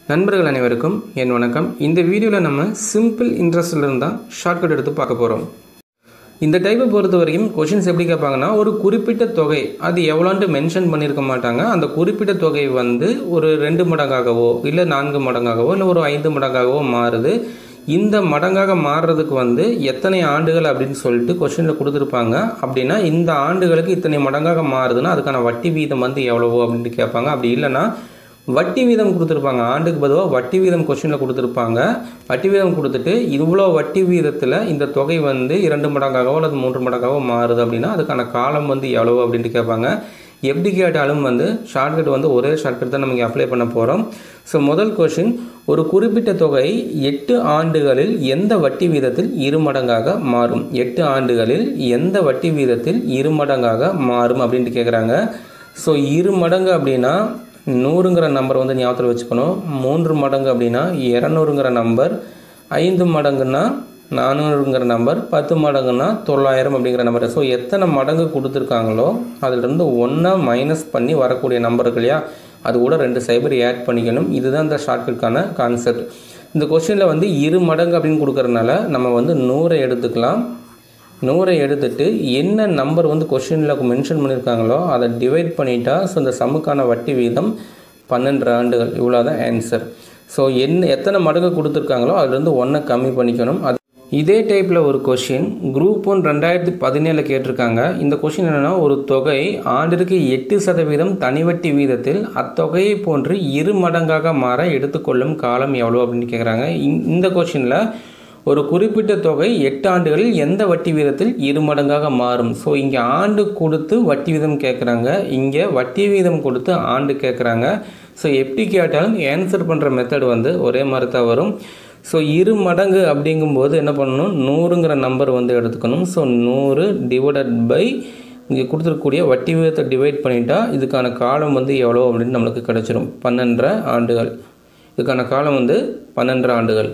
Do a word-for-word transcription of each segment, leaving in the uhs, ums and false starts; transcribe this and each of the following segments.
நண்பர்கள் அனைவருக்கும் என் வணக்கம். இந்த வீடியோவில் நம்ம சிம்பிள் இன்ட்ரெஸ்ட்லேருந்து தான் ஷார்ட்கட் எடுத்து பார்க்க போகிறோம். இந்த டைப்பை பொறுத்த வரைக்கும் கொஷின்ஸ் எப்படி கேட்பாங்கன்னா, ஒரு குறிப்பிட்ட தொகை அது எவ்வளோன்ட்டு மென்ஷன் பண்ணியிருக்க மாட்டாங்க. அந்த குறிப்பிட்ட தொகை வந்து ஒரு ரெண்டு மடங்காகவோ இல்லை நான்கு மடங்காகவோ இல்லை ஒரு ஐந்து மடங்காகவோ மாறுது. இந்த மடங்காக மாறுறதுக்கு வந்து எத்தனை ஆண்டுகள் அப்படின்னு சொல்லிட்டு கொஷினில் கொடுத்துருப்பாங்க. அப்படின்னா இந்த ஆண்டுகளுக்கு இத்தனை மடங்காக மாறுதுன்னா அதுக்கான வட்டி வீதம் வந்து எவ்வளவோ அப்படின்ட்டு கேட்பாங்க. அப்படி இல்லைன்னா வட்டி வீதம் கொடுத்துருப்பாங்க. ஆண்டுக்கு பொதுவாக வட்டி வீதம் கொஸ்டினில் கொடுத்துருப்பாங்க. வட்டி வீதம் கொடுத்துட்டு இவ்வளோ வட்டி வீதத்தில் இந்த தொகை வந்து இரண்டு மடங்காகவோ அல்லது மூன்று மடங்காகவோ மாறுது அப்படின்னா அதுக்கான காலம் வந்து எவ்வளவு அப்படின்ட்டு கேட்பாங்க. எப்படி கேட்டாலும் வந்து ஷார்ட்கட் வந்து ஒரே ஷார்ட்கட் தான் நம்ம அப்ளை பண்ண போகிறோம். ஸோ முதல் கொஸ்டின், ஒரு குறிப்பிட்ட தொகை எட்டு ஆண்டுகளில் எந்த வட்டி வீதத்தில் இரு மடங்காக மாறும்? எட்டு ஆண்டுகளில் எந்த வட்டி வீதத்தில் இரு மடங்காக மாறும் அப்படின்ட்டு கேட்குறாங்க. ஸோ இரு மடங்கு அப்படின்னா நூறுங்கிற நம்பர் வந்து ஞாபகத்தில் வச்சுக்கணும். மூன்று மடங்கு அப்படின்னா இரநூறுங்கிற நம்பர், ஐந்து மடங்குன்னா நானூறுங்கிற நம்பர், பத்து மடங்குன்னா தொள்ளாயிரம் அப்படிங்கிற நம்பர். ஸோ எத்தனை மடங்கு கொடுத்துருக்காங்களோ அதிலிருந்து ஒன்றை மைனஸ் பண்ணி வரக்கூடிய நம்பருக்கு இல்லையா, அது கூட ரெண்டு சைபர் ஆட் பண்ணிக்கணும். இதுதான் இந்த ஷார்ட்கட்கான கான்செப்ட். இந்த கொஸ்டினில் வந்து இரு மடங்கு அப்படின்னு கொடுக்கறதுனால நம்ம வந்து நூறை எடுத்துக்கலாம். நூறை எடுத்துட்டு என்ன நம்பர் வந்து கொஸ்டினில் மென்ஷன் பண்ணியிருக்காங்களோ அதை டிவைட் பண்ணிட்டா ஸோ இந்த சம்முக்கான வட்டி வீதம் பன்னெண்டு ஆண்டுகள். இவ்வளோ தான் ஆன்சர். ஸோ என்ன எத்தனை மடங்கு கொடுத்துருக்காங்களோ அதுலேருந்து ஒன்றை கம்மி பண்ணிக்கணும். அது இதே டைப்பில் ஒரு கொஷின் குரூப் ஒன் ரெண்டாயிரத்தி பதினேழில் கேட்டிருக்காங்க. இந்த கொஷின் என்னென்னா, ஒரு தொகை ஆண்டிற்கு எட்டு சதவீதம் தனிவட்டி வீதத்தில் அத்தொகையை போன்று இரு மடங்காக மாற எடுத்துக்கொள்ளும் காலம் எவ்வளோ அப்படின்னு கேட்குறாங்க. இந்த கொஷினில் ஒரு குறிப்பிட்ட தொகை எட்டு ஆண்டுகளில் எந்த வட்டி வீதத்தில் இரு மடங்காக மாறும். ஸோ இங்கே ஆண்டு கொடுத்து வட்டி வீதம் கேட்குறாங்க, இங்கே வட்டி வீதம் கொடுத்து ஆண்டு கேட்குறாங்க. ஸோ எப்படி கேட்டாலும் ஆன்சர் பண்ணுற மெத்தட் வந்து ஒரே மாதிரி தான் வரும். ஸோ இரு மடங்கு அப்படிங்கும்போது என்ன பண்ணணும், நூறுங்கிற நம்பர் வந்து எடுத்துக்கணும். ஸோ நூறு டிவைடட் பை இங்கே கொடுத்துருக்கக்கூடிய வட்டி வீதத்தை டிவைட் பண்ணிட்டா இதுக்கான காலம் வந்து எவ்வளோ அப்படின்னு நம்மளுக்கு கிடச்சிரும். பன்னெண்டரை ஆண்டுகள். இதுக்கான காலம் வந்து பன்னெண்டரை ஆண்டுகள்.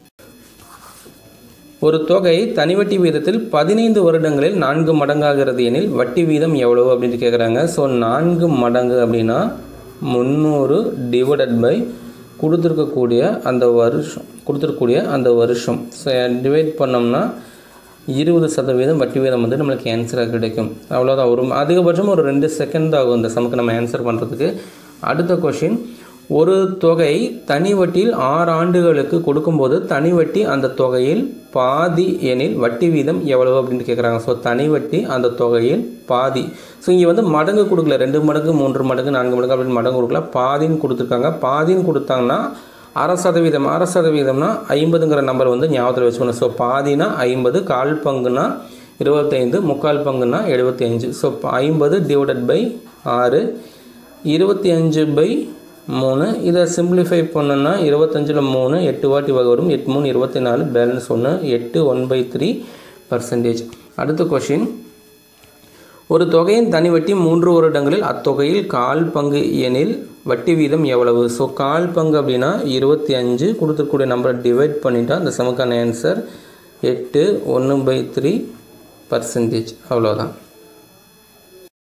ஒரு தொகை தனிவட்டி வீதத்தில் பதினைந்து வருடங்களில் நான்கு மடங்காகிறது எனில் வட்டி வீதம் எவ்வளவு அப்படின்னு கேட்குறாங்க. ஸோ நான்கு மடங்கு அப்படின்னா முந்நூறு டிவைடட் பை கொடுத்துருக்கக்கூடிய அந்த வருஷம் கொடுத்துருக்கக்கூடிய அந்த வருஷம் ஸோ டிவைட் பண்ணோம்னா இருபது சதவீதம் வட்டி வீதம் வந்து நம்மளுக்கு ஆன்சராக கிடைக்கும். அவ்வளோதான். ஒரு அதிகபட்சம் ஒரு ரெண்டு செகண்ட் ஆகும் இந்த சமக்கு நம்ம ஆன்சர் பண்ணுறதுக்கு. அடுத்த கொஷின், ஒரு தொகை தனி வட்டியில் ஆறு ஆண்டுகளுக்கு கொடுக்கும்போது தனி வட்டி அந்த தொகையில் பாதி எனில் வட்டி வீதம் எவ்வளவு அப்படின்னு கேட்குறாங்க. ஸோ தனி வட்டி அந்த தொகையில் பாதி. ஸோ இங்கே வந்து மடங்கு கொடுக்கல, ரெண்டு மடங்கு மூன்று மடங்கு நான்கு மடங்கு அப்படின்னு மடங்கு கொடுக்கல, பாதின்னு கொடுத்துருக்காங்க. பாதின்னு கொடுத்தாங்கன்னா அரை சதவீதம் அரை சதவீதம்னா ஐம்பதுங்கிற நம்பர் வந்து ஞாபகத்தில் வச்சுக்கணும். ஸோ பாதினா ஐம்பது, கால் பங்குனா இருபத்தைந்து, முக்கால் பங்குனா எழுபத்தி அஞ்சு. ஸோ ஐம்பது டிவைடட் பை ஆறு, இருபத்தி அஞ்சு பை மூணு. இதை சிம்பிளிஃபை பண்ணோன்னா இருபத்தஞ்சில் மூணு எட்டு வாட்டி வகை வரும். எட்டு மூணு இருபத்தி நாலு, பேலன்ஸ் ஒன்று, எட்டு ஒன் பை த்ரீ பர்சன்டேஜ். அடுத்த கொஷின், ஒரு தொகையின் தனி வட்டி மூன்று வருடங்களில் அத்தொகையில் கால் பங்கு எனில் வட்டி வீதம் எவ்வளவு? ஸோ கால் பங்கு அப்படின்னா இருபத்தி அஞ்சு, கொடுத்துருக்கூடிய நம்பரை டிவைட் பண்ணிட்டா அந்த சமக்கான ஆன்சர் எட்டு ஒன்று பை த்ரீ பர்சன்டேஜ். அவ்வளோதான்.